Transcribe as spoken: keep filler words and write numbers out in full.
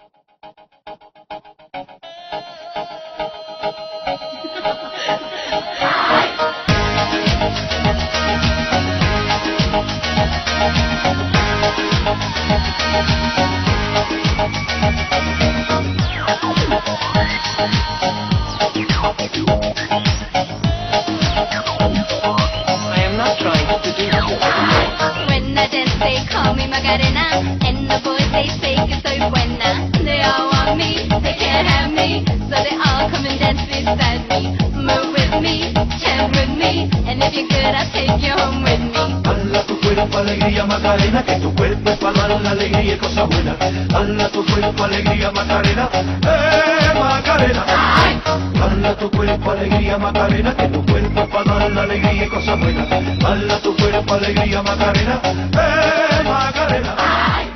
I am not trying to seduce you. When I dance, they call me Macarena, and the boys they say que soy buena. They all want me, they can't have me, so they all come and dance beside me. Move with me, chant with me, and if you're good, I'll take you home with me. Hala tu cuerpo, alegría, Macarena, que tu cuerpo es para dar la alegría y cosas buenas. Hala tu cuerpo, alegría, Macarena, eh, Macarena. Hala tu cuerpo, alegría, Macarena, que tu cuerpo es para dar la alegría y cosas buenas. Hala tu cuerpo, alegría, Macarena, eh, Macarena.